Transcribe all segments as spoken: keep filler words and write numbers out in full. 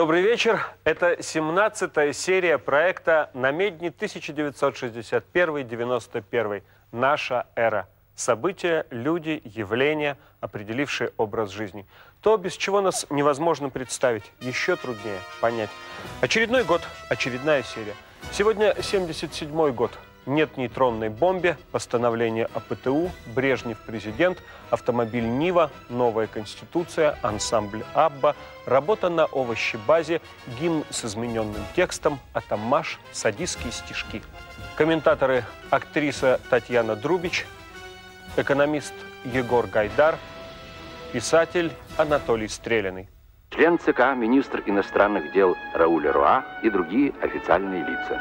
Добрый вечер. Это семнадцатая серия проекта «Намедни тысяча девятьсот шестьдесят первый — девяносто первый. Наша эра». События, люди, явления, определившие образ жизни. То, без чего нас невозможно представить, еще труднее понять. Очередной год, очередная серия. Сегодня семьдесят седьмой год. Нет нейтронной бомбе, постановление о Пэ Тэ У, Брежнев президент, автомобиль Нива, новая конституция, ансамбль Абба, работа на овощебазе, гимн с измененным текстом, атамаш, садистские стишки. Комментаторы: актриса Татьяна Друбич, экономист Егор Гайдар, писатель Анатолий Стрелянный. Член Цэ Ка, министр иностранных дел Рауль Леруа и другие официальные лица.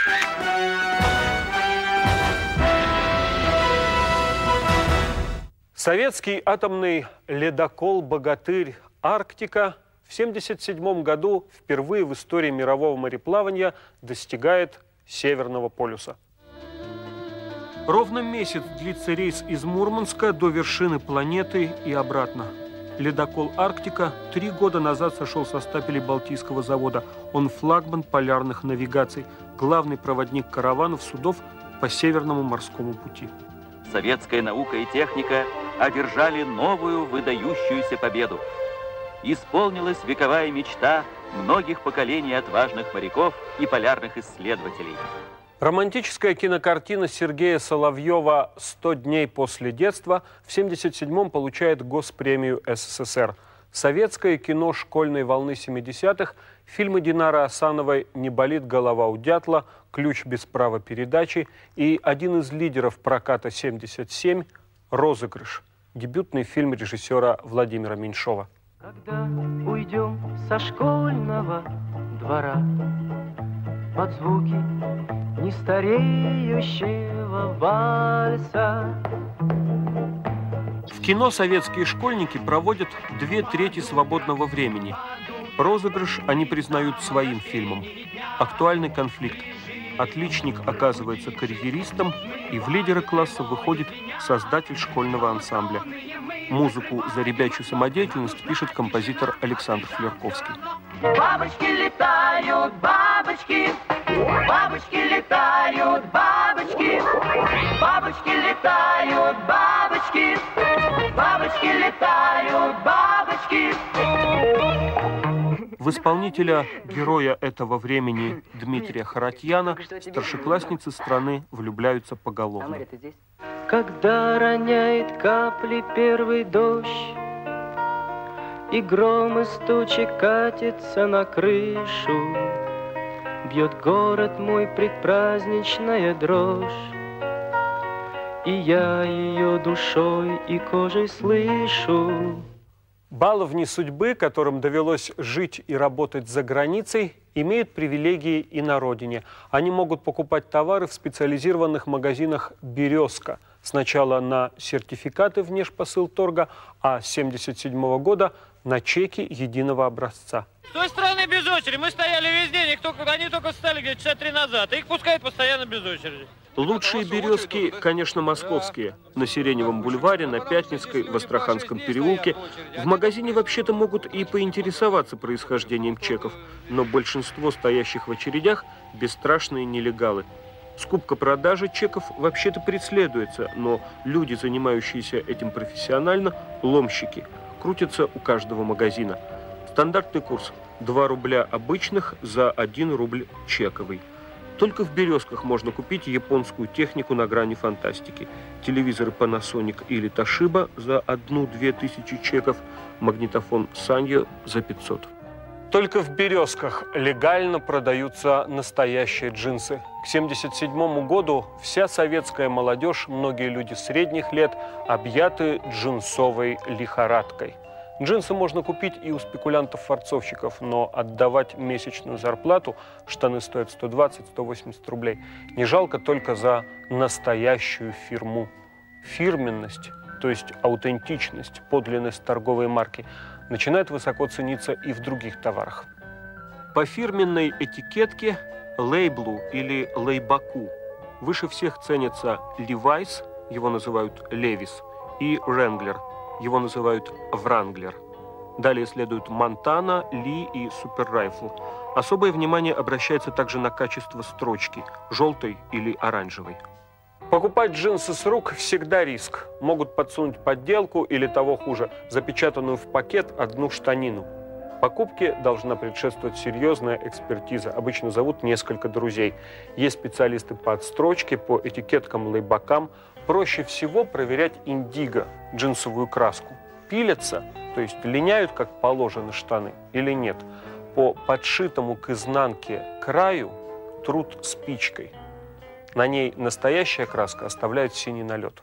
Советский атомный ледокол «Богатырь» «Арктика» в семьдесят седьмом году впервые в истории мирового мореплавания достигает Северного полюса. Ровно месяц длится рейс из Мурманска до вершины планеты и обратно. Ледокол «Арктика» три года назад сошел со стапелей Балтийского завода. Он флагман полярных навигаций, главный проводник караванов судов по Северному морскому пути. Советская наука и техника одержали новую выдающуюся победу. Исполнилась вековая мечта многих поколений отважных моряков и полярных исследователей. Романтическая кинокартина Сергея Соловьева «сто дней после детства» в семьдесят седьмом получает Госпремию Эс Эс Эс Эр. Советское кино школьной волны семидесятых, фильмы Динары Асановой «Не болит голова у дятла», «Ключ без права передачи» и один из лидеров проката семьдесят семь «Розыгрыш», дебютный фильм режиссера Владимира Меньшова. Когда уйдем со школьного двора под звуки нестареющего вальса. В кино советские школьники проводят две трети свободного времени. Розыгрыш они признают своим фильмом. Актуальный конфликт. Отличник оказывается карьеристом, и в лидеры класса выходит создатель школьного ансамбля. Музыку за ребячью самодеятельность пишет композитор Александр Флерковский. Бабочки летают, бабочки, бабочки летают, бабочки, бабочки летают, бабочки, бабочки летают, бабочки. В исполнителя героя этого времени Дмитрия Харатьяна старшеклассницы страны влюбляются поголовно. Когда роняет капли первый дождь, и гром из тучи катится на крышу, бьет город мой предпраздничная дрожь, и я ее душой и кожей слышу. Баловни судьбы, которым довелось жить и работать за границей, имеют привилегии и на родине. Они могут покупать товары в специализированных магазинах «Березка». Сначала на сертификаты внешпосылторга, а с семьдесят седьмого года на чеки единого образца. С той стороны без очереди. Мы стояли весь день, их только, они только встали где-то часа три назад. Их пускают постоянно без очереди. Лучшие березки, конечно, московские. На Сиреневом бульваре, на Пятницкой, в Астраханском переулке. В магазине вообще-то могут и поинтересоваться происхождением чеков, но большинство стоящих в очередях – бесстрашные нелегалы. Скупка-продажа чеков вообще-то преследуется, но люди, занимающиеся этим профессионально, ломщики, крутятся у каждого магазина. Стандартный курс – два рубля обычных за один рубль чековый. Только в «Березках» можно купить японскую технику на грани фантастики. Телевизоры Panasonic или Toshiba за одну-две тысячи чеков, магнитофон Sanyo за пятьсот. Только в «Березках» легально продаются настоящие джинсы. К семьдесят седьмому году вся советская молодежь, многие люди средних лет, объяты джинсовой лихорадкой. Джинсы можно купить и у спекулянтов-форцовщиков, но отдавать месячную зарплату, штаны стоят сто двадцать — сто восемьдесят рублей, не жалко только за настоящую фирму. Фирменность, то есть аутентичность, подлинность торговой марки, начинает высоко цениться и в других товарах. По фирменной этикетке, лейблу или лейбаку выше всех ценятся Levi's, его называют Levi's, и Wrangler, его называют Wrangler. Далее следуют Монтана, Ли и Супер Райфл. Особое внимание обращается также на качество строчки – желтой или оранжевой. Покупать джинсы с рук всегда риск. Могут подсунуть подделку или, того хуже, запечатанную в пакет одну штанину. Покупке должна предшествовать серьезная экспертиза. Обычно зовут несколько друзей. Есть специалисты по отстрочке, по этикеткам, лейбакам. Проще всего проверять индиго, джинсовую краску. Пилятся, то есть линяют, как положено, штаны или нет. По подшитому к изнанке краю трут спичкой. На ней настоящая краска оставляет синий налет.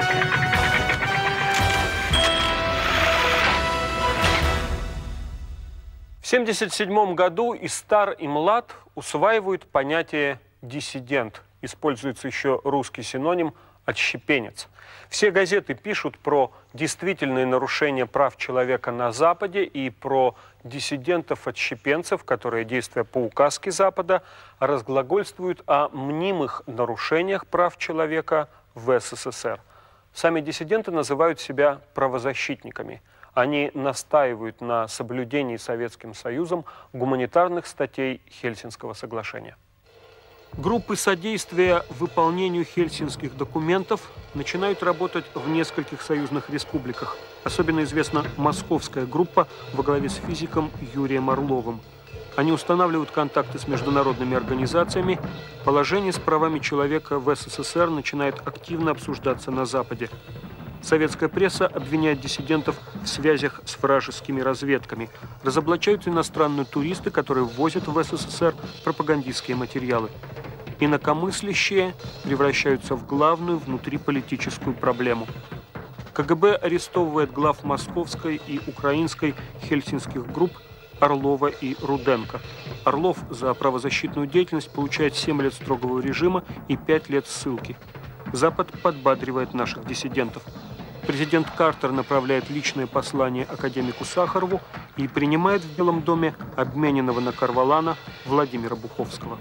В тысяча девятьсот семьдесят седьмом году и стар, и млад усваивают понятие «диссидент». Используется еще русский синоним «отщепенец». Все газеты пишут про действительные нарушения прав человека на Западе и про диссидентов-отщепенцев, которые, действуя по указке Запада, разглагольствуют о мнимых нарушениях прав человека в СССР. Сами диссиденты называют себя правозащитниками. Они настаивают на соблюдении Советским Союзом гуманитарных статей Хельсинского соглашения. Группы содействия выполнению хельсинских документов начинают работать в нескольких союзных республиках. Особенно известна московская группа во главе с физиком Юрием Орловым. Они устанавливают контакты с международными организациями. Положение с правами человека в СССР начинает активно обсуждаться на Западе. Советская пресса обвиняет диссидентов в связях с вражескими разведками. Разоблачаются иностранные туристы, которые ввозят в СССР пропагандистские материалы. Инакомыслящие превращаются в главную внутриполитическую проблему. КГБ арестовывает глав московской и украинской хельсинских групп Орлова и Руденко. Орлов за правозащитную деятельность получает семь лет строгого режима и пять лет ссылки. Запад подбадривает наших диссидентов. Президент Картер направляет личное послание академику Сахарову и принимает в Белом доме обмененного на Карвалана Владимира Буховского.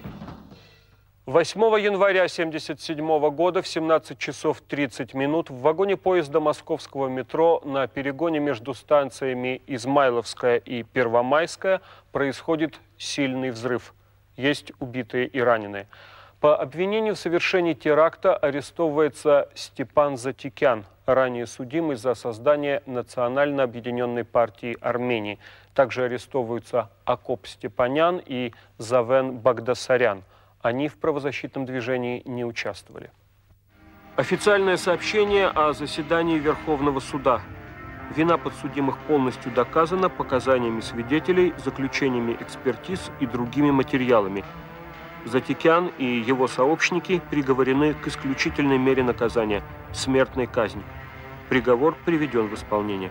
восьмого января тысяча девятьсот семьдесят седьмого года в семнадцать часов тридцать минут в вагоне поезда московского метро на перегоне между станциями Измайловская и Первомайская происходит сильный взрыв. Есть убитые и раненые. По обвинению в совершении теракта арестовывается Степан Затикян, ранее судимый за создание Национально объединенной партии Армении. Также арестовываются Акоп Степанян и Завен Багдасарян. Они в правозащитном движении не участвовали. Официальное сообщение о заседании Верховного суда. Вина подсудимых полностью доказана показаниями свидетелей, заключениями экспертиз и другими материалами. Затикян и его сообщники приговорены к исключительной мере наказания – смертной казни. Приговор приведен в исполнение.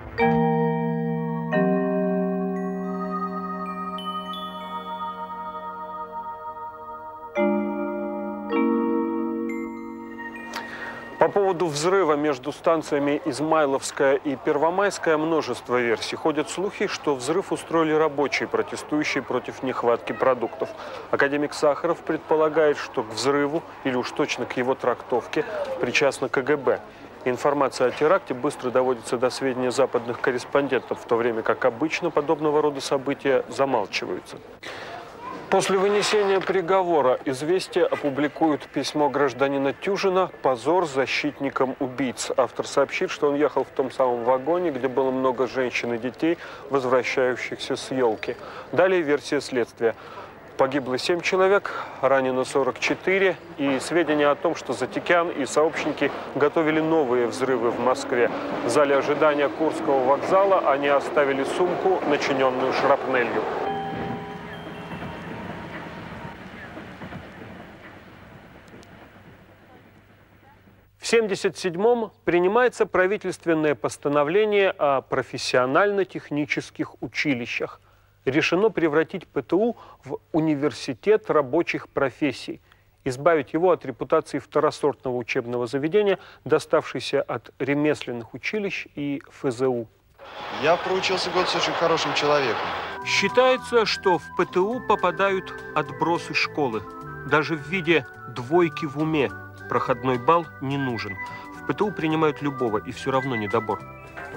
По поводу взрыва между станциями Измайловская и Первомайская множество версий. Ходят слухи, что взрыв устроили рабочие, протестующие против нехватки продуктов. Академик Сахаров предполагает, что к взрыву, или уж точно к его трактовке, причастна КГБ. Информация о теракте быстро доводится до сведения западных корреспондентов, в то время как обычно подобного рода события замалчиваются. После вынесения приговора «Известия» опубликуют письмо гражданина Тюжина «Позор защитникам убийц». Автор сообщит, что он ехал в том самом вагоне, где было много женщин и детей, возвращающихся с елки. Далее версия следствия. Погибло семь человек, ранено сорок четыре. И сведения о том, что Затикян и сообщники готовили новые взрывы в Москве. В зале ожидания Курского вокзала они оставили сумку, начиненную шрапнелью. В тысяча девятьсот семьдесят седьмом принимается правительственное постановление о профессионально-технических училищах. Решено превратить ПТУ в университет рабочих профессий, избавить его от репутации второсортного учебного заведения, доставшейся от ремесленных училищ и ФЗУ. Я проучился год с очень хорошим человеком. Считается, что в ПТУ попадают отбросы школы. Даже в виде двойки в уме проходной балл не нужен. В ПТУ принимают любого, и все равно недобор.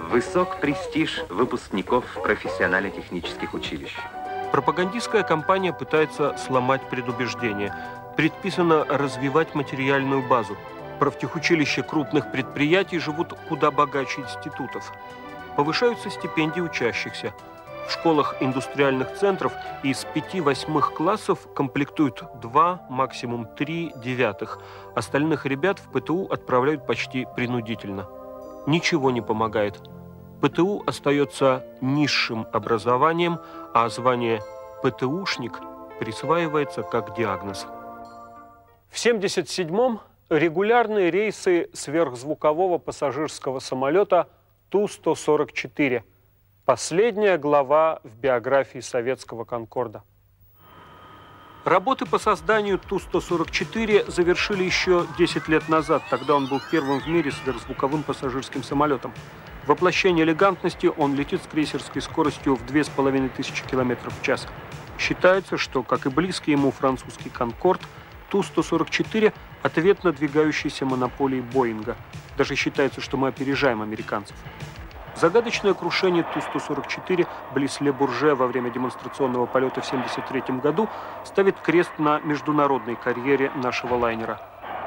Высок престиж выпускников профессионально-технических училищ. Пропагандистская кампания пытается сломать предубеждения. Предписано развивать материальную базу. Профтехучилища крупных предприятий живут куда богаче институтов. Повышаются стипендии учащихся. В школах индустриальных центров из пяти восьмых классов комплектуют два, максимум три девятых. Остальных ребят в ПТУ отправляют почти принудительно. Ничего не помогает. ПТУ остается низшим образованием, а звание ПТУшник присваивается как диагноз. В семьдесят седьмом регулярные рейсы сверхзвукового пассажирского самолета Ту сто сорок четыре. Последняя глава в биографии советского «Конкорда». Работы по созданию Ту сто сорок четыре завершили еще десять лет назад. Тогда он был первым в мире сверхзвуковым пассажирским самолетом. Воплощение элегантности, он летит с крейсерской скоростью в две с половиной тысячи километров в час. Считается, что, как и близкий ему французский «Конкорд», Ту сто сорок четыре – ответ надвигающейся монополии Боинга. Даже считается, что мы опережаем американцев. Загадочное крушение Ту сто сорок четыре близ Ле-Бурже во время демонстрационного полета в семьдесят третьем году ставит крест на международной карьере нашего лайнера.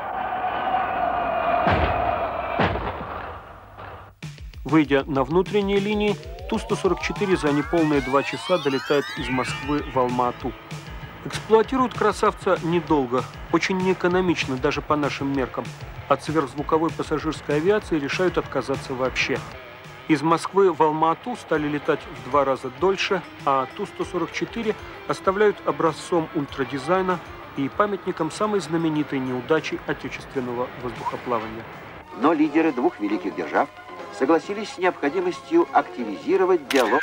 Выйдя на внутренние линии, Ту сто сорок четыре за неполные два часа долетает из Москвы в Алма-Ату. Эксплуатируют красавца недолго, очень неэкономично даже по нашим меркам. От сверхзвуковой пассажирской авиации решают отказаться вообще. Из Москвы в Алма-Ату стали летать в два раза дольше, а Ту сто сорок четыре оставляют образцом ультрадизайна и памятником самой знаменитой неудачи отечественного воздухоплавания. Но лидеры двух великих держав согласились с необходимостью активизировать диалог.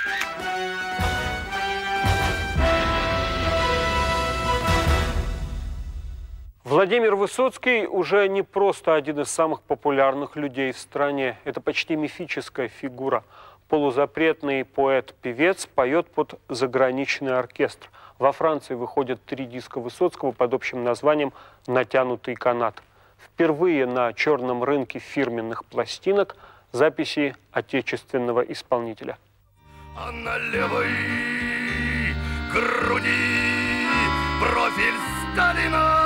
Владимир Высоцкий уже не просто один из самых популярных людей в стране. Это почти мифическая фигура. Полузапретный поэт-певец поет под заграничный оркестр. Во Франции выходят три диска Высоцкого под общим названием «Натянутый канат». Впервые на черном рынке фирменных пластинок записи отечественного исполнителя. А на левой груди профиль Сталина.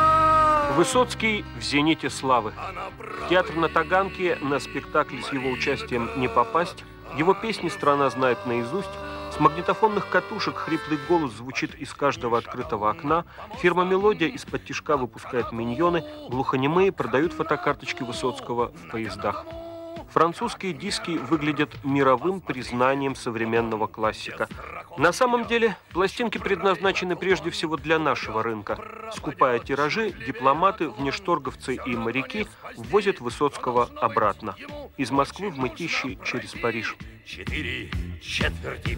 Высоцкий в зените славы. В театр на Таганке на спектакль с его участием не попасть. Его песни страна знает наизусть. С магнитофонных катушек хриплый голос звучит из каждого открытого окна. Фирма «Мелодия» из-под тишка выпускает миньоны. Глухонемые продают фотокарточки Высоцкого в поездах. Французские диски выглядят мировым признанием современного классика. На самом деле, пластинки предназначены прежде всего для нашего рынка. Скупая тиражи, дипломаты, внешторговцы и моряки ввозят Высоцкого обратно. Из Москвы в Мытищи через Париж. Четыре четверти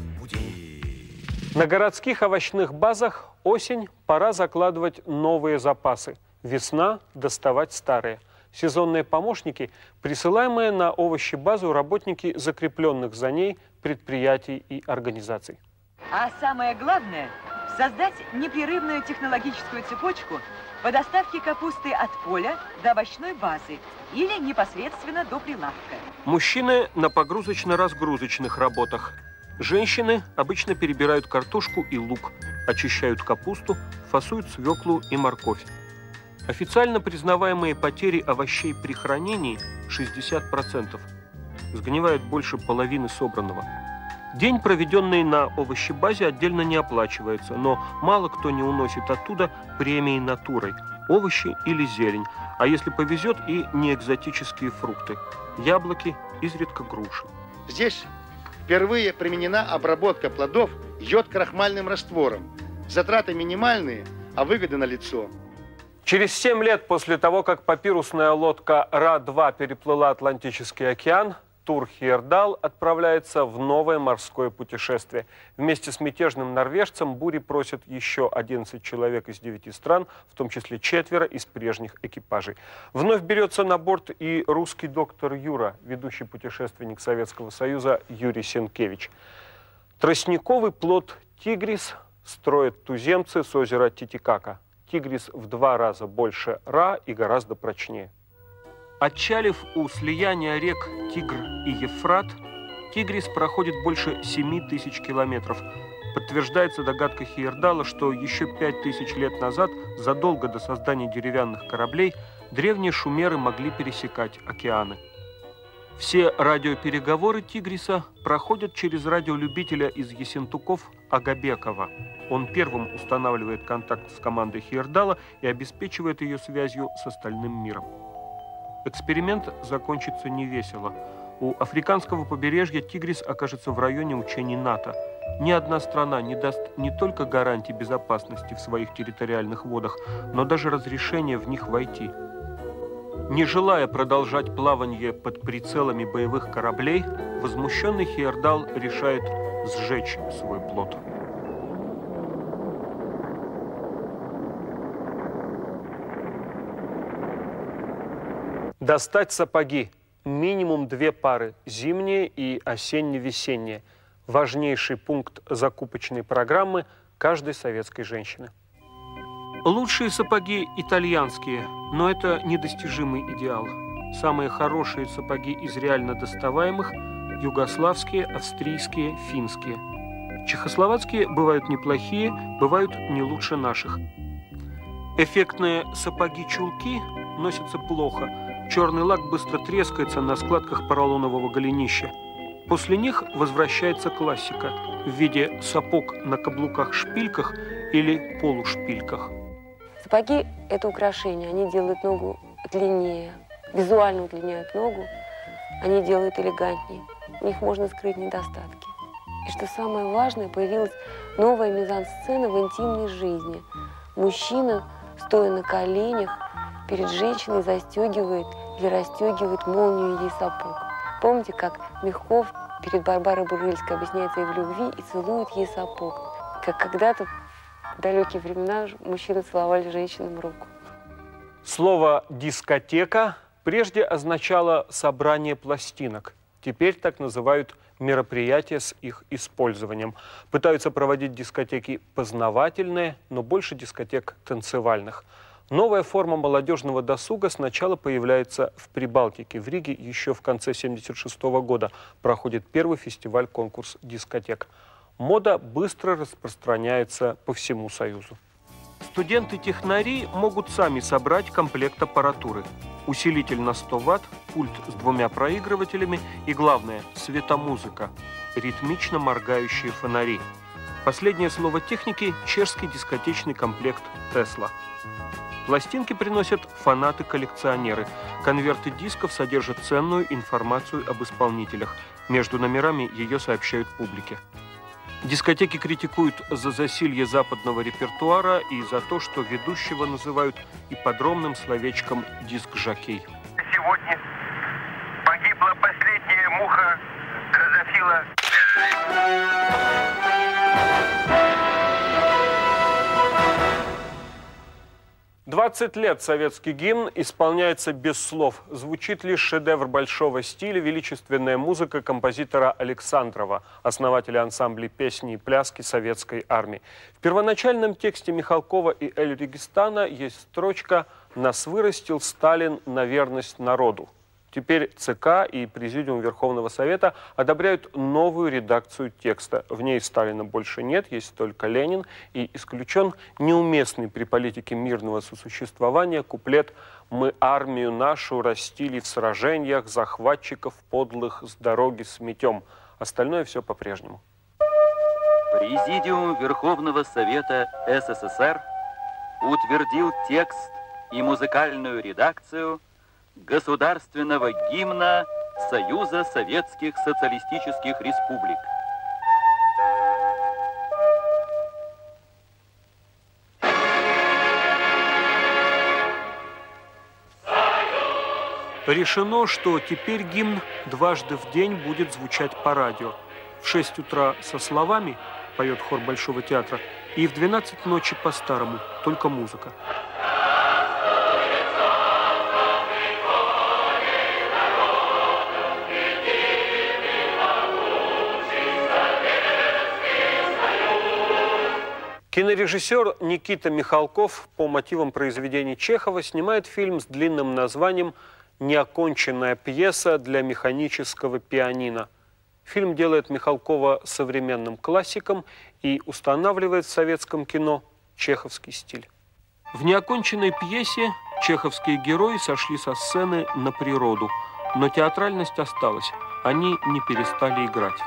пути. На городских овощных базах осень, пора закладывать новые запасы. Весна – доставать старые. Сезонные помощники, присылаемые на овощебазу работники закрепленных за ней предприятий и организаций. А самое главное – создать непрерывную технологическую цепочку по доставке капусты от поля до овощной базы или непосредственно до прилавка. Мужчины на погрузочно-разгрузочных работах. Женщины обычно перебирают картошку и лук, очищают капусту, фасуют свеклу и морковь. Официально признаваемые потери овощей при хранении – шестьдесят процентов. Сгнивает больше половины собранного. День, проведенный на овощебазе, отдельно не оплачивается, но мало кто не уносит оттуда премии натурой – овощи или зелень, а если повезет, и неэкзотические фрукты – яблоки, изредка груши. Здесь впервые применена обработка плодов йод-крахмальным раствором. Затраты минимальные, а выгоды налицо. Через семь лет после того, как папирусная лодка Ра два переплыла Атлантический океан, Тур Хейердал отправляется в новое морское путешествие. Вместе с мятежным норвежцем бури просят еще одиннадцать человек из девяти стран, в том числе четверо из прежних экипажей. Вновь берется на борт и русский доктор Юра, ведущий путешественник Советского Союза Юрий Сенкевич. Тростниковый плот «Тигрис» строят туземцы с озера Титикака. «Тигрис» в два раза больше Ра и гораздо прочнее. Отчалив у слияния рек Тигр и Ефрат, Тигрис проходит больше семи тысяч километров. Подтверждается догадка Хейердала, что еще пять тысяч лет назад, задолго до создания деревянных кораблей, древние шумеры могли пересекать океаны. Все радиопереговоры Тигриса проходят через радиолюбителя из Ессентуков Агабекова. Он первым устанавливает контакт с командой Хейердала и обеспечивает ее связью с остальным миром. Эксперимент закончится невесело. У африканского побережья Тигрис окажется в районе учений НАТО. Ни одна страна не даст не только гарантий безопасности в своих территориальных водах, но даже разрешения в них войти. Не желая продолжать плавание под прицелами боевых кораблей, возмущенный Хейердал решает сжечь свой плот. Достать сапоги. Минимум две пары – зимние и осенне-весенние. Важнейший пункт закупочной программы каждой советской женщины. Лучшие сапоги итальянские, но это недостижимый идеал. Самые хорошие сапоги из реально доставаемых – югославские, австрийские, финские. Чехословацкие бывают неплохие, бывают не лучше наших. Эффектные сапоги-чулки носятся плохо. Черный лак быстро трескается на складках поролонового голенища. После них возвращается классика в виде сапог на каблуках-шпильках или полушпильках. Сапоги – это украшение. Они делают ногу длиннее, визуально удлиняют ногу. Они делают элегантнее. В них можно скрыть недостатки. И что самое важное, появилась новая мизансцена в интимной жизни. Мужчина, стоя на коленях, перед женщиной застегивает или расстегивает молнию ей сапог. Помните, как Мягков перед Барбарой Бурыльской объясняется ей в любви и целует ей сапог? Как когда-то в далекие времена мужчины целовали женщинам руку. Слово «дискотека» прежде означало «собрание пластинок». Теперь так называют мероприятия с их использованием. Пытаются проводить дискотеки познавательные, но больше дискотек танцевальных. Новая форма молодежного досуга сначала появляется в Прибалтике. В Риге еще в конце семьдесят шестого года проходит первый фестиваль-конкурс дискотек. Мода быстро распространяется по всему Союзу. Студенты-технари могут сами собрать комплект аппаратуры. Усилитель на сто ватт, пульт с двумя проигрывателями и, главное, светомузыка, ритмично моргающие фонари. Последнее слово техники – чешский дискотечный комплект «Тесла». Пластинки приносят фанаты-коллекционеры. Конверты дисков содержат ценную информацию об исполнителях. Между номерами ее сообщают публике. Дискотеки критикуют за засилье западного репертуара и за то, что ведущего называют ипподромным словечком «диск-жокей». Сегодня погибла последняя муха дрозофила. двадцать лет советский гимн исполняется без слов. Звучит лишь шедевр большого стиля, величественная музыка композитора Александрова, основателя ансамблей песни и пляски советской армии. В первоначальном тексте Михалкова и Эль-Регистана есть строчка «Нас вырастил Сталин на верность народу». Теперь ЦК и Президиум Верховного Совета одобряют новую редакцию текста. В ней Сталина больше нет, есть только Ленин, и исключен неуместный при политике мирного сосуществования куплет «Мы армию нашу растили в сражениях, захватчиков подлых с дороги сметем». Остальное все по-прежнему. Президиум Верховного Совета СССР утвердил текст и музыкальную редакцию государственного гимна Союза Советских Социалистических Республик. Решено, что теперь гимн дважды в день будет звучать по радио. В шесть утра со словами, поет хор Большого театра, и в двенадцать ночи по-старому, только музыка. Кинорежиссер Никита Михалков по мотивам произведений Чехова снимает фильм с длинным названием «Неоконченная пьеса для механического пианино». Фильм делает Михалкова современным классиком и устанавливает в советском кино чеховский стиль. В неоконченной пьесе чеховские герои сошли со сцены на природу, но театральность осталась, они не перестали играть.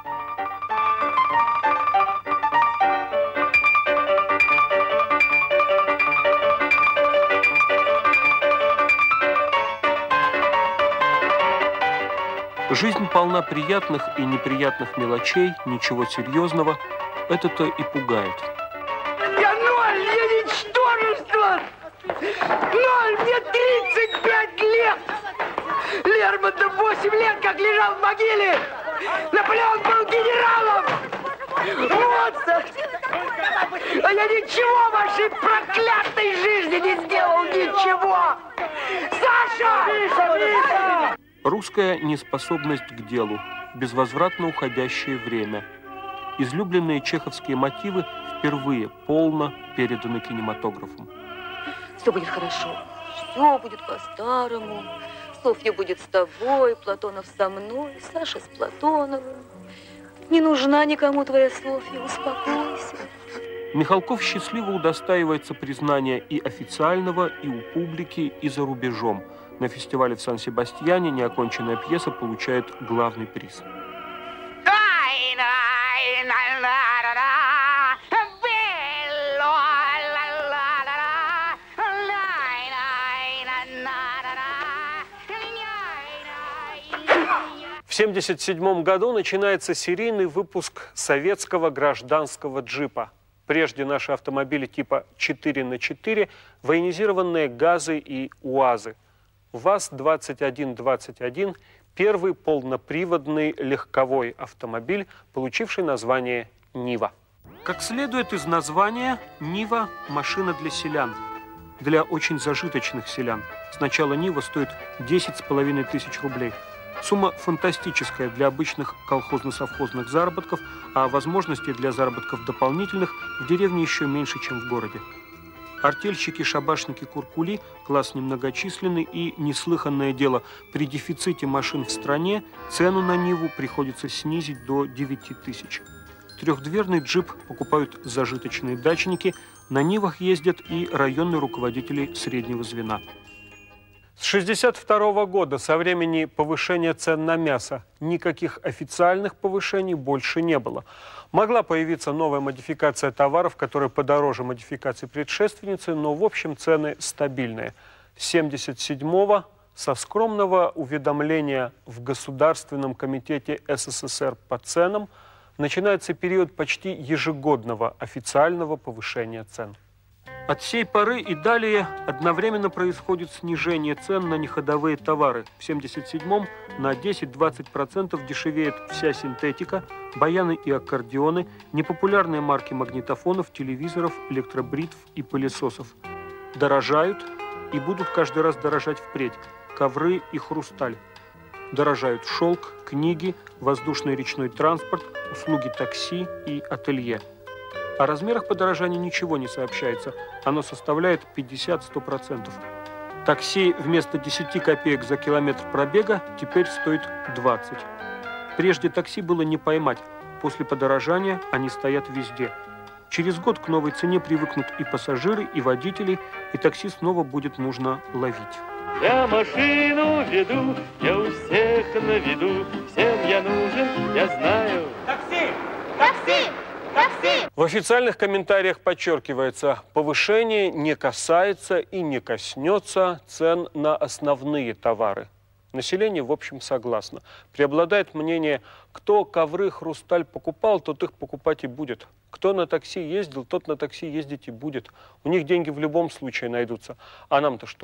Жизнь полна приятных и неприятных мелочей, ничего серьезного. Это-то и пугает. Я ноль, я ничтожество! Ноль, мне тридцать пять лет! Лермонтов восемь лет как лежал в могиле! Наполеон был генералом! Моцарт! А я ничего в вашей проклятой жизни не сделал, ничего! Саша! Миша, Миша! Русская неспособность к делу, безвозвратно уходящее время. Излюбленные чеховские мотивы впервые полно переданы кинематографом. Все будет хорошо, все будет по-старому. Софья будет с тобой, Платонов со мной, Саша с Платоновым. Не нужна никому твоя Софья, успокойся. Михалков счастливо удостаивается признания и официального, и у публики, и за рубежом. На фестивале в Сан-Себастьяне неоконченная пьеса получает главный приз. В семьдесят седьмом году начинается серийный выпуск советского гражданского джипа. Прежде наши автомобили типа четыре на четыре, военизированные ГАЗы и УАЗы. ВАЗ двадцать один двадцать один – первый полноприводный легковой автомобиль, получивший название «Нива». Как следует из названия, «Нива» – машина для селян, для очень зажиточных селян. Сначала «Нива» стоит десять с половиной тысяч рублей. Сумма фантастическая для обычных колхозно-совхозных заработков, а возможностей для заработков дополнительных в деревне еще меньше, чем в городе. Артельщики, шабашники, куркули – класс немногочисленный и неслыханное дело. При дефиците машин в стране цену на Ниву приходится снизить до девяти тысяч. Трехдверный джип покупают зажиточные дачники, на Нивах ездят и районные руководители среднего звена. С шестьдесят второго года, со времени повышения цен на мясо, никаких официальных повышений больше не было. Могла появиться новая модификация товаров, которая подороже модификации предшественницы, но в общем цены стабильные. С семьдесят седьмого со скромного уведомления в Государственном комитете СССР по ценам начинается период почти ежегодного официального повышения цен. От сей поры и далее одновременно происходит снижение цен на неходовые товары. В семьдесят седьмом на десять-двадцать процентов дешевеет вся синтетика, баяны и аккордеоны, непопулярные марки магнитофонов, телевизоров, электробритв и пылесосов. Дорожают и будут каждый раз дорожать впредь ковры и хрусталь. Дорожают шелк, книги, воздушный речной транспорт, услуги такси и ателье. О размерах подорожания ничего не сообщается. Оно составляет пятьдесят-сто процентов. Такси вместо десяти копеек за километр пробега теперь стоит двадцать. Прежде такси было не поймать. После подорожания они стоят везде. Через год к новой цене привыкнут и пассажиры, и водители, и такси снова будет нужно ловить. Я машину веду, я у всех на виду, всем я нужен, я знаю. Такси! Такси! Такси! В официальных комментариях подчеркивается, повышение не касается и не коснется цен на основные товары. Население, в общем, согласно. Преобладает мнение, кто ковры, хрусталь покупал, тот их покупать и будет. Кто на такси ездил, тот на такси ездить и будет. У них деньги в любом случае найдутся. А нам-то что?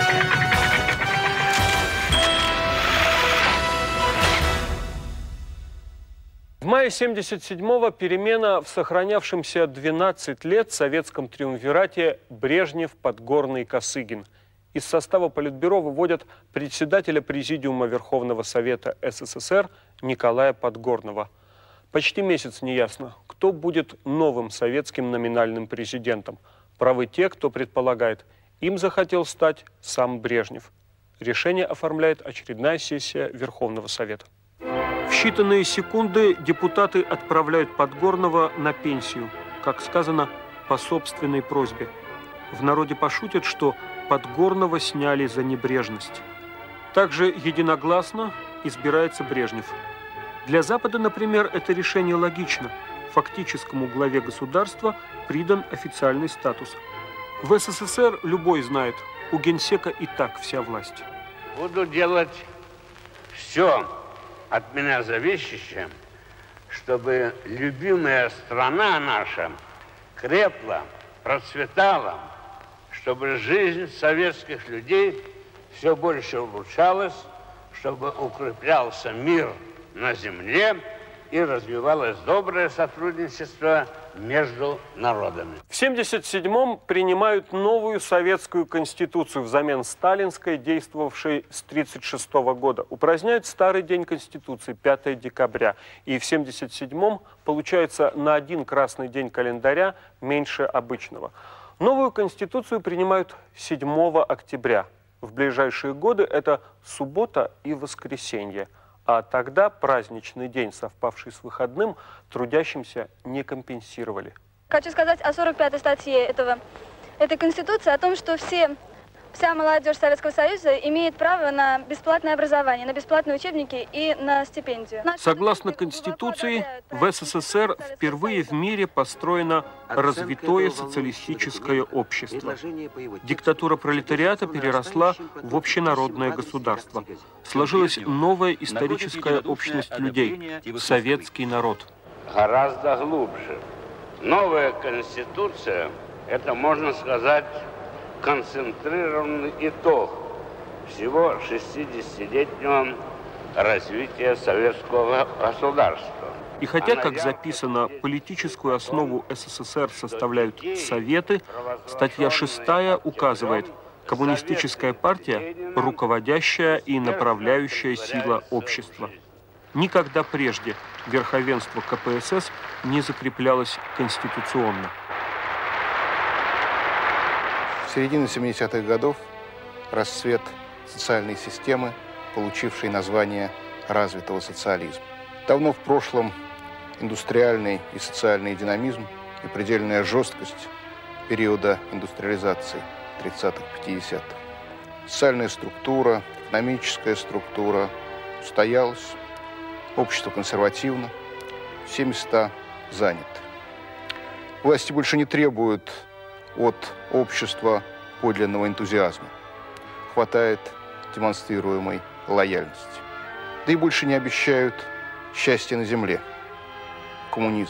В мае семьдесят седьмого перемена в сохранявшемся двенадцать лет советском триумвирате Брежнев-Подгорный-Косыгин. Из состава Политбюро выводят председателя Президиума Верховного Совета СССР Николая Подгорного. Почти месяц неясно, кто будет новым советским номинальным президентом. Правы те, кто предполагает, им захотел стать сам Брежнев. Решение оформляет очередная сессия Верховного Совета. В считанные секунды депутаты отправляют Подгорного на пенсию, как сказано, по собственной просьбе. В народе пошутят, что Подгорного сняли за небрежность. Также единогласно избирается Брежнев. Для Запада, например, это решение логично. Фактическому главе государства придан официальный статус. В СССР любой знает, у генсека и так вся власть. Буду делать все от меня зависящее, чтобы любимая страна наша крепла, процветала, чтобы жизнь советских людей все больше улучшалась, чтобы укреплялся мир на земле и развивалось доброе сотрудничество между народами. В семьдесят седьмом принимают новую советскую конституцию взамен сталинской, действовавшей с тридцать шестого года. Упраздняют старый день конституции, пятое декабря. И в семьдесят седьмом получается на один красный день календаря меньше обычного. Новую конституцию принимают седьмого октября. В ближайшие годы это суббота и воскресенье. А тогда праздничный день, совпавший с выходным, трудящимся не компенсировали. Хочу сказать о сорок пятой статье этого, этой Конституции, о том, что все, вся молодежь Советского Союза имеет право на бесплатное образование, на бесплатные учебники и на стипендию. Согласно Конституции, в СССР впервые в мире построено развитое социалистическое общество. Диктатура пролетариата переросла в общенародное государство. Сложилась новая историческая общность людей – советский народ. Гораздо глубже. Новая Конституция – это, можно сказать, концентрированный итог всего шестидесятилетнего развития советского государства. И хотя, как записано, политическую основу СССР составляют Советы, статья шестая указывает, коммунистическая партия – руководящая и направляющая сила общества. Никогда прежде верховенство ка пэ эс эс не закреплялось конституционно. В середине семидесятых годов расцвет социальной системы, получившей название развитого социализма. Давно в прошлом индустриальный и социальный динамизм и предельная жесткость периода индустриализации тридцатых-пятидесятых. Социальная структура, экономическая структура устоялась, общество консервативно, все места заняты. Власти больше не требуют от общества подлинного энтузиазма. Хватает демонстрируемой лояльности. Да и больше не обещают счастья на земле. Коммунизм.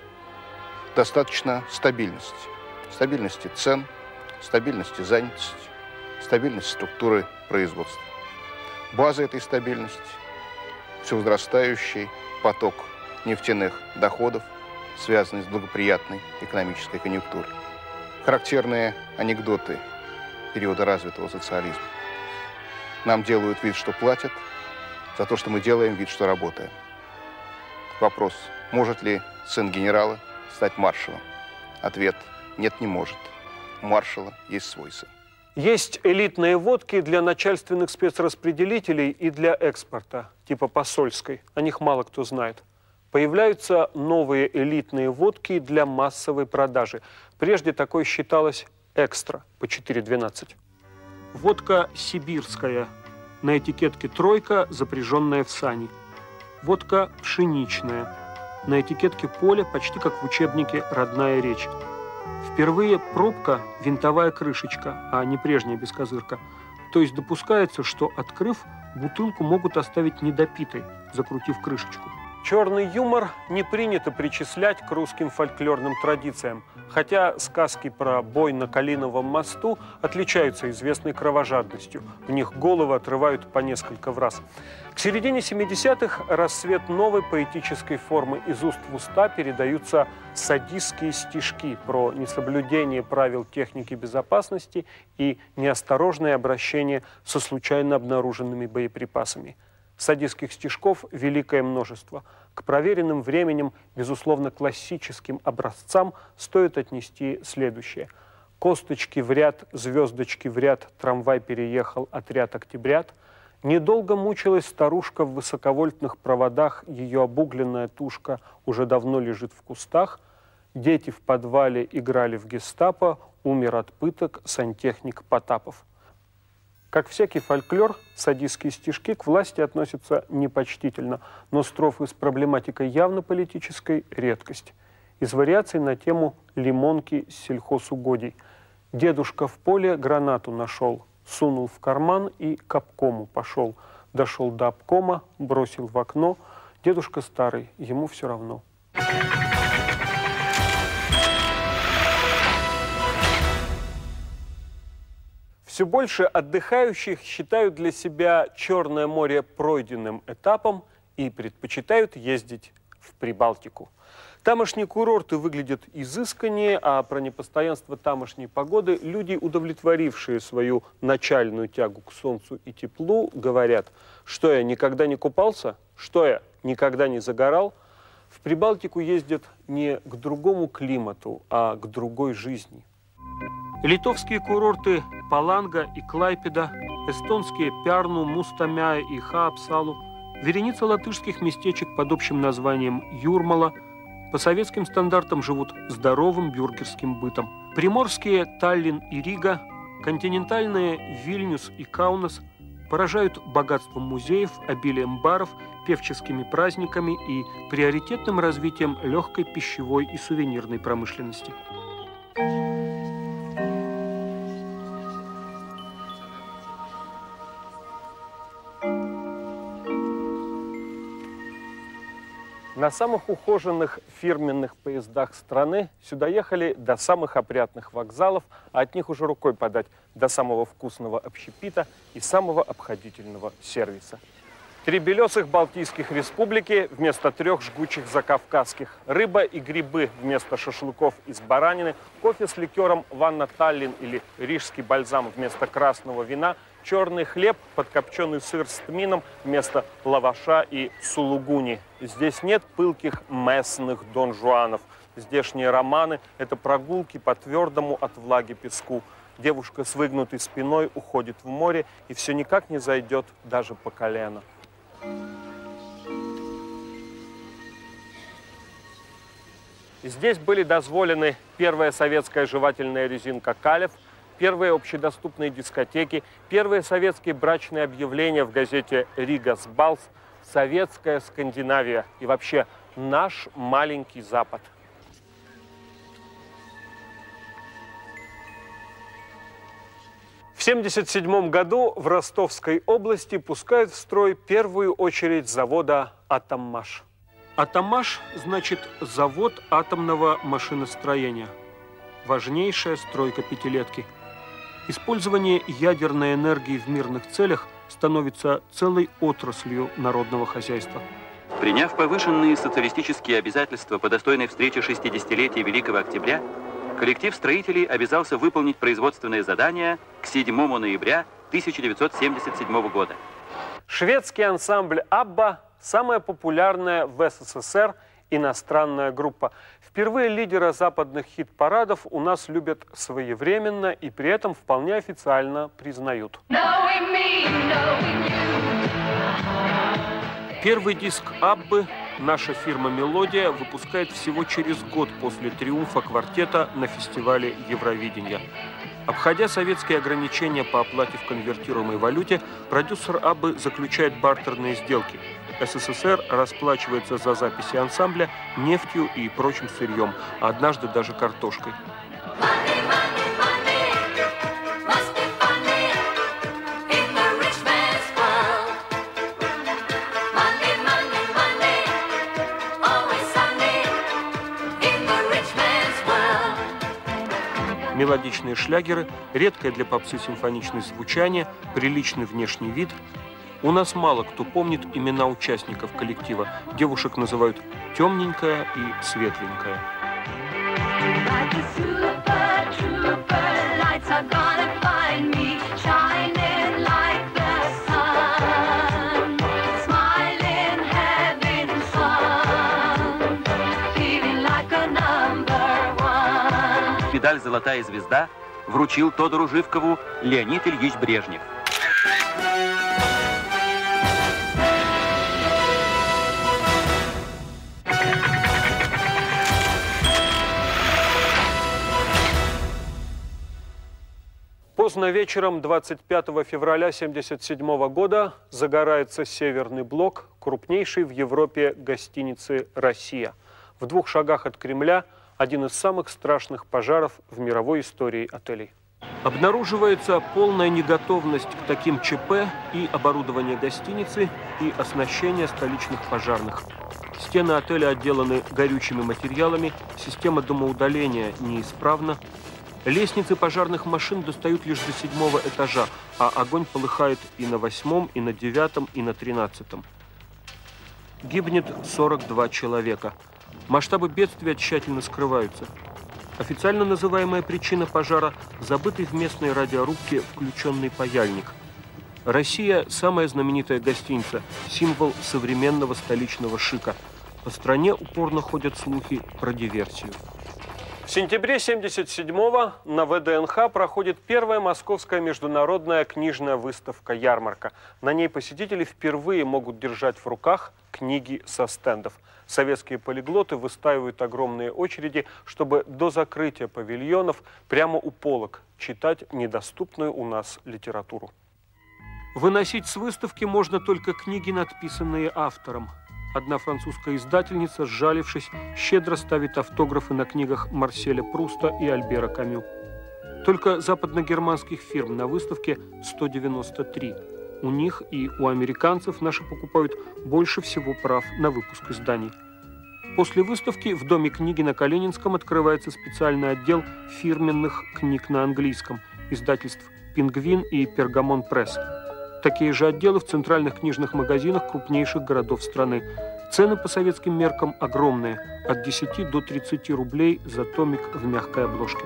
Достаточно стабильности. Стабильности цен, стабильности занятости, стабильности структуры производства. База этой стабильности – все возрастающий поток нефтяных доходов, связанный с благоприятной экономической конъюнктурой. Характерные анекдоты периода развитого социализма. Нам делают вид, что платят, за то, что мы делаем вид, что работаем. Вопрос: может ли сын генерала стать маршалом? Ответ: нет, не может. У маршала есть свой сын. Есть элитные водки для начальственных спецраспределителей и для экспорта, типа посольской. О них мало кто знает. Появляются новые элитные водки для массовой продажи. Прежде такое считалось экстра по четыре двенадцать. Водка сибирская. На этикетке тройка, запряженная в сани. Водка пшеничная. На этикетке поле, почти как в учебнике «Родная речь». Впервые пробка – винтовая крышечка, а не прежняя бескозырка. То есть допускается, что, открыв, бутылку могут оставить недопитой, закрутив крышечку. Черный юмор не принято причислять к русским фольклорным традициям, хотя сказки про бой на Калиновом мосту отличаются известной кровожадностью. В них головы отрывают по несколько в раз. К середине семидесятых расцвет новой поэтической формы. Из уст в уста передаются садистские стишки про несоблюдение правил техники безопасности и неосторожное обращение со случайно обнаруженными боеприпасами. Садистских стишков великое множество. К проверенным временем, безусловно, классическим образцам стоит отнести следующее. Косточки в ряд, звездочки в ряд, трамвай переехал, отряд октябрят. Недолго мучилась старушка в высоковольтных проводах, ее обугленная тушка уже давно лежит в кустах. Дети в подвале играли в гестапо, умер от пыток сантехник Потапов. Как всякий фольклор, садистские стишки к власти относятся непочтительно, но строфы с проблематикой явно политической – редкость. Из вариаций на тему «Лимонки с сельхозугодий». Дедушка в поле гранату нашел, сунул в карман и к обкому пошел. Дошел до обкома, бросил в окно. Дедушка старый, ему все равно. Все больше отдыхающих считают для себя Черное море пройденным этапом и предпочитают ездить в Прибалтику. Тамошние курорты выглядят изысканнее, а про непостоянство тамошней погоды люди, удовлетворившие свою начальную тягу к солнцу и теплу, говорят: что я никогда не купался, что я никогда не загорал. В Прибалтику ездят не к другому климату, а к другой жизни. Литовские курорты Паланга и Клайпеда, эстонские Пярну, Мустамяя и Хаапсалу, вереница латышских местечек под общим названием Юрмала по советским стандартам живут здоровым бюргерским бытом. Приморские Таллин и Рига, континентальные Вильнюс и Каунас поражают богатством музеев, обилием баров, певческими праздниками и приоритетным развитием легкой пищевой и сувенирной промышленности. На самых ухоженных фирменных поездах страны сюда ехали до самых опрятных вокзалов, а от них уже рукой подать до самого вкусного общепита и самого обходительного сервиса. Три белесых балтийских республики вместо трех жгучих закавказских, рыба и грибы вместо шашлыков из баранины, кофе с ликером Ванна Таллин или рижский бальзам вместо красного вина, черный хлеб, подкопченый сыр с тмином вместо лаваша и сулугуни. Здесь нет пылких местных дон-жуанов. Здешние романы – это прогулки по твердому от влаги песку. Девушка с выгнутой спиной уходит в море и все никак не зайдет даже по колено. Здесь были дозволены первая советская жевательная резинка «Калев», первые общедоступные дискотеки, первые советские брачные объявления в газете «Ригас Балс», советская Скандинавия и вообще наш маленький Запад. В семьдесят седьмом году в Ростовской области пускают в строй первую очередь завода «Атоммаш». «Атоммаш» значит «завод атомного машиностроения». Важнейшая стройка пятилетки. Использование ядерной энергии в мирных целях становится целой отраслью народного хозяйства. Приняв повышенные социалистические обязательства по достойной встрече шестидесятилетия Великого Октября, коллектив строителей обязался выполнить производственные задания к седьмому ноября тысяча девятьсот семьдесят седьмого года. Шведский ансамбль «Абба» – самая популярная в СССР иностранная группа. Впервые лидера западных хит-парадов у нас любят своевременно и при этом вполне официально признают. Первый диск «Аббы» наша фирма «Мелодия» выпускает всего через год после триумфа квартета на фестивале Евровидения. Обходя советские ограничения по оплате в конвертируемой валюте, продюсер «Аббы» заключает бартерные сделки. СССР расплачивается за записи ансамбля нефтью и прочим сырьем, а однажды даже картошкой. Мелодичные шлягеры, редкое для попсы симфоничное звучание, приличный внешний вид. У нас мало кто помнит имена участников коллектива. Девушек называют темненькая и светленькая. Медаль «Золотая звезда» вручил Тодору Живкову Леонид Ильич Брежнев. Поздно вечером двадцать пятого февраля тысяча девятьсот семьдесят седьмого года загорается Северный блок, крупнейшей в Европе гостиницы «Россия». В двух шагах от Кремля один из самых страшных пожаров в мировой истории отелей. Обнаруживается полная неготовность к таким ЧП и оборудование гостиницы, и оснащение столичных пожарных. Стены отеля отделаны горючими материалами, система дымоудаления неисправна. Лестницы пожарных машин достают лишь до седьмого этажа, а огонь полыхает и на восьмом, и на девятом, и на тринадцатом. Гибнет сорок два человека. Масштабы бедствия тщательно скрываются. Официально называемая причина пожара – забытый в местной радиорубке включенный паяльник. Россия – самая знаменитая гостиница, символ современного столичного шика. По стране упорно ходят слухи про диверсию. В сентябре тысяча девятьсот семьдесят седьмого на вэ дэ эн ха проходит первая московская международная книжная выставка-ярмарка. На ней посетители впервые могут держать в руках книги со стендов. Советские полиглоты выстаивают огромные очереди, чтобы до закрытия павильонов прямо у полок читать недоступную у нас литературу. Выносить с выставки можно только книги, надписанные автором. Одна французская издательница, сжалившись, щедро ставит автографы на книгах Марселя Пруста и Альбера Камю. Только западногерманских фирм на выставке сто девяносто три. У них и у американцев наши покупают больше всего прав на выпуск изданий. После выставки в Доме книги на Калининском открывается специальный отдел фирменных книг на английском, издательств «Пингвин» и «Пергамон Пресс». Такие же отделы в центральных книжных магазинах крупнейших городов страны. Цены по советским меркам огромные – от десяти до тридцати рублей за томик в мягкой обложке.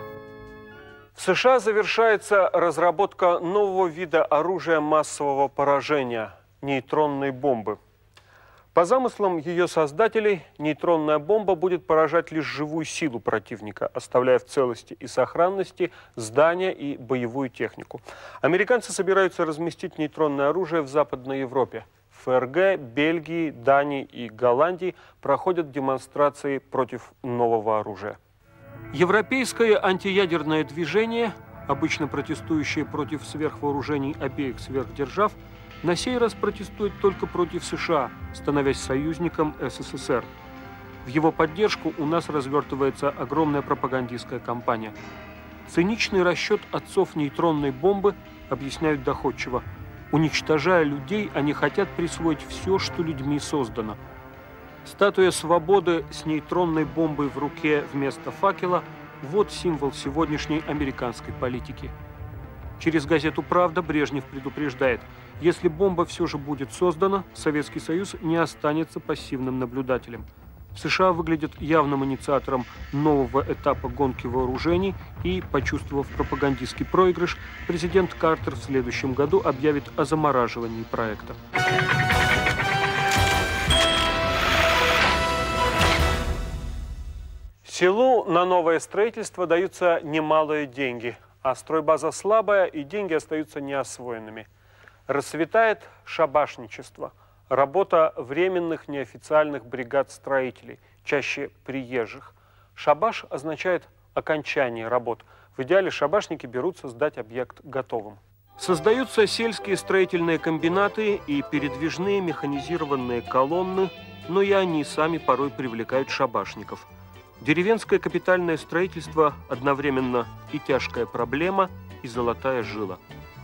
В США завершается разработка нового вида оружия массового поражения – нейтронной бомбы. По замыслам ее создателей, нейтронная бомба будет поражать лишь живую силу противника, оставляя в целости и сохранности здания и боевую технику. Американцы собираются разместить нейтронное оружие в Западной Европе. В эф эр гэ, Бельгии, Дании и Голландии проходят демонстрации против нового оружия. Европейское антиядерное движение, обычно протестующее против сверхвооружений обеих сверхдержав, на сей раз протестует только против США, становясь союзником эс эс эс эр. В его поддержку у нас развертывается огромная пропагандистская кампания. Циничный расчет отцов нейтронной бомбы объясняют доходчиво. Уничтожая людей, они хотят присвоить все, что людьми создано. Статуя свободы с нейтронной бомбой в руке вместо факела – вот символ сегодняшней американской политики. Через газету «Правда» Брежнев предупреждает, если бомба все же будет создана, Советский Союз не останется пассивным наблюдателем. США выглядят явным инициатором нового этапа гонки вооружений и, почувствовав пропагандистский проигрыш, президент Картер в следующем году объявит о замораживании проекта. Селу на новое строительство даются немалые деньги, а стройбаза слабая, и деньги остаются неосвоенными. Расцветает шабашничество, работа временных неофициальных бригад строителей, чаще приезжих. Шабаш означает окончание работ. В идеале шабашники берутся сдать объект готовым. Создаются сельские строительные комбинаты и передвижные механизированные колонны, но и они сами порой привлекают шабашников. Деревенское капитальное строительство одновременно и тяжкая проблема, и золотая жила.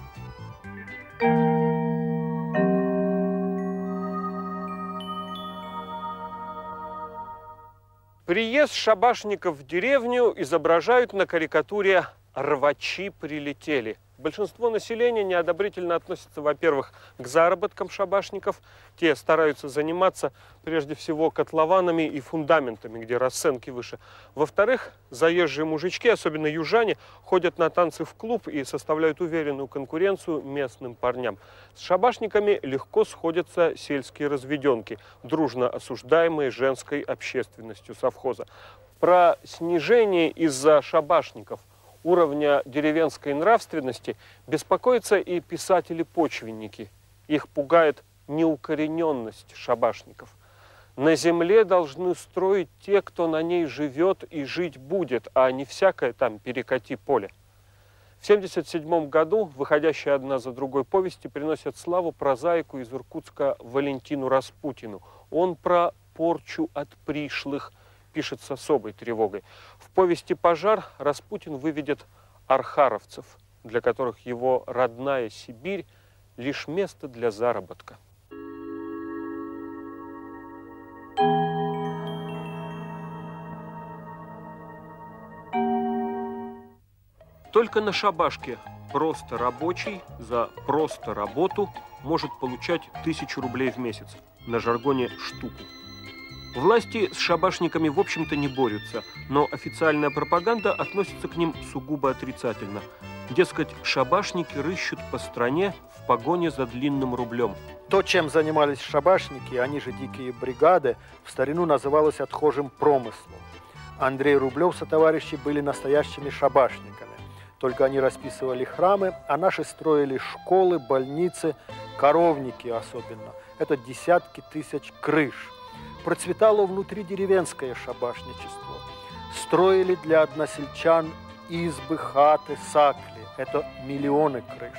Приезд шабашников в деревню изображают на карикатуре «Рвачи прилетели». Большинство населения неодобрительно относится, во-первых, к заработкам шабашников. Те стараются заниматься прежде всего котлованами и фундаментами, где расценки выше. Во-вторых, заезжие мужички, особенно южане, ходят на танцы в клуб и составляют уверенную конкуренцию местным парням. С шабашниками легко сходятся сельские разведенки, дружно осуждаемые женской общественностью совхоза. Про снижение из-за шабашников уровня деревенской нравственности беспокоятся и писатели-почвенники. Их пугает неукорененность шабашников. На земле должны строить те, кто на ней живет и жить будет, а не всякое там перекати поле. В тысяча девятьсот семьдесят седьмом году выходящие одна за другой повести приносят славу прозаику из Иркутска Валентину Распутину. Он про порчу от пришлых пишет с особой тревогой. В повести «Пожар» Распутин выведет архаровцев, для которых его родная Сибирь – лишь место для заработка. Только на шабашке просто рабочий за просто работу может получать тысячу рублей в месяц, на жаргоне штуку. Власти с шабашниками, в общем-то, не борются, но официальная пропаганда относится к ним сугубо отрицательно. Дескать, шабашники рыщут по стране в погоне за длинным рублем. То, чем занимались шабашники, они же дикие бригады, в старину называлось отхожим промыслом. Андрей Рублев со товарищи были настоящими шабашниками. Только они расписывали храмы, а наши строили школы, больницы, коровники особенно. Это десятки тысяч крыш. Процветало внутри деревенское шабашничество. Строили для односельчан избы, хаты, сакли. Это миллионы крыш.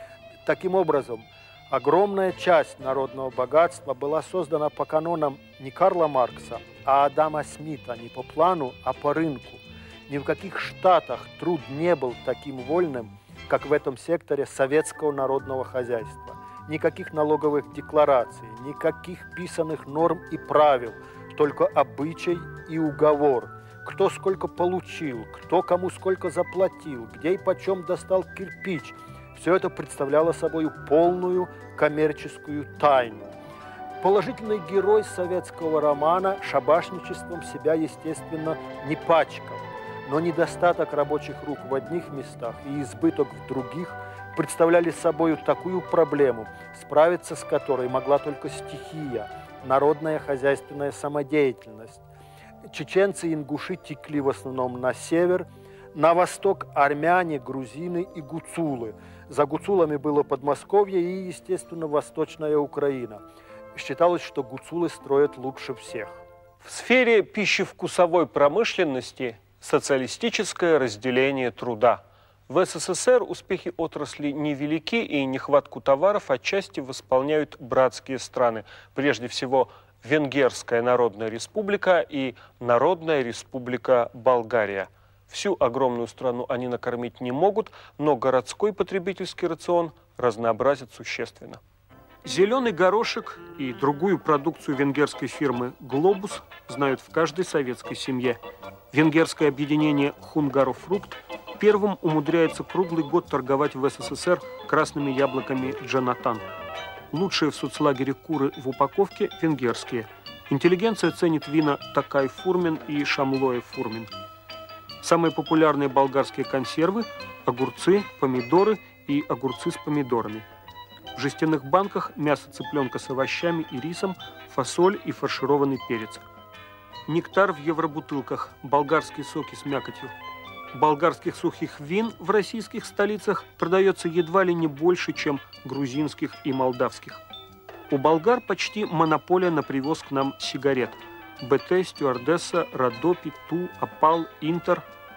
Таким образом, огромная часть народного богатства была создана по канонам не Карла Маркса, а Адама Смита, не по плану, а по рынку. Ни в каких штатах труд не был таким вольным, как в этом секторе советского народного хозяйства. Никаких налоговых деклараций, никаких писанных норм и правил, только обычай и уговор. Кто сколько получил, кто кому сколько заплатил, где и почем достал кирпич. Все это представляло собой полную коммерческую тайну. Положительный герой советского романа шабашничеством себя, естественно, не пачкал. Но недостаток рабочих рук в одних местах и избыток в других представляли собой такую проблему, справиться с которой могла только стихия, народная хозяйственная самодеятельность. Чеченцы и ингуши текли в основном на север, на восток армяне, грузины и гуцулы. За гуцулами было Подмосковье и, естественно, Восточная Украина. Считалось, что гуцулы строят лучше всех. В сфере пищевкусовой промышленности социалистическое разделение труда. В СССР успехи отрасли невелики, и нехватку товаров отчасти восполняют братские страны. Прежде всего, Венгерская Народная Республика и Народная Республика Болгария. Всю огромную страну они накормить не могут, но городской потребительский рацион разнообразит существенно. Зеленый горошек и другую продукцию венгерской фирмы «Глобус» знают в каждой советской семье. Венгерское объединение «Хунгарофрукт» первым умудряется круглый год торговать в СССР красными яблоками «Джонатан». Лучшие в соцлагере куры в упаковке – венгерские. Интеллигенция ценит вина «Такай-Фурмин» и «Шамлоэ-Фурмин». Самые популярные болгарские консервы – огурцы, помидоры и огурцы с помидорами. В жестяных банках мясо цыпленка с овощами и рисом, фасоль и фаршированный перец. Нектар в евробутылках, болгарские соки с мякотью. Болгарских сухих вин в российских столицах продается едва ли не больше, чем грузинских и молдавских. У болгар почти монополия на привоз к нам сигарет. БТ, Стюардесса, Родопи, Ту, Опал, Интер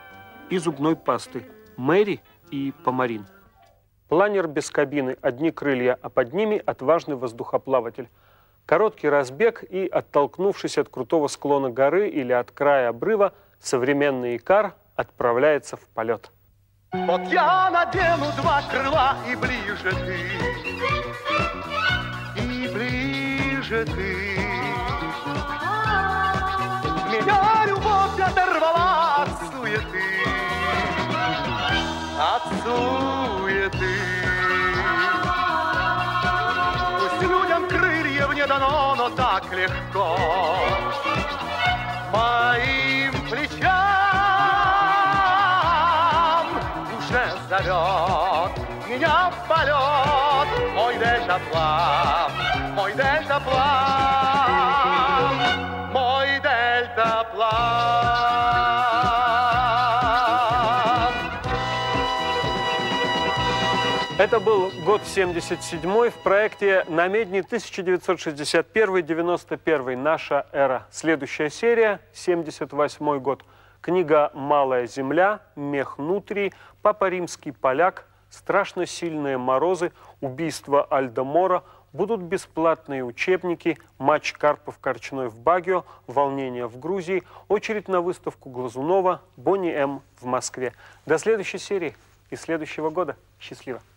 и зубной пасты Мэри и Помарин. Планер без кабины, одни крылья, а под ними отважный воздухоплаватель. Короткий разбег и, оттолкнувшись от крутого склона горы или от края обрыва, современный Икар отправляется в полет. Вот я надену два крыла, и ближе ты, и ближе ты. Меня любовь оторвала от суеты, от суеты. Пусть людям крыльев не дано, но так легко моим плечам уже зовет меня в полет мой дельтаплан, мой дельтаплан, мой дельтаплан. Это был год семьдесят седьмой в проекте «Намедни» тысяча девятьсот шестьдесят первый — девяносто первый. Наша эра. Следующая серия — семьдесят восьмой год. Книга «Малая земля», «Мех нутрии», «Папа римский поляк», «Страшно сильные морозы», «Убийство Альдо-Моро», будут бесплатные учебники «Матч Карпов-Корчной в Багио», «Волнение в Грузии», очередь на выставку Глазунова, Бонни М. в Москве. До следующей серии и следующего года. Счастливо!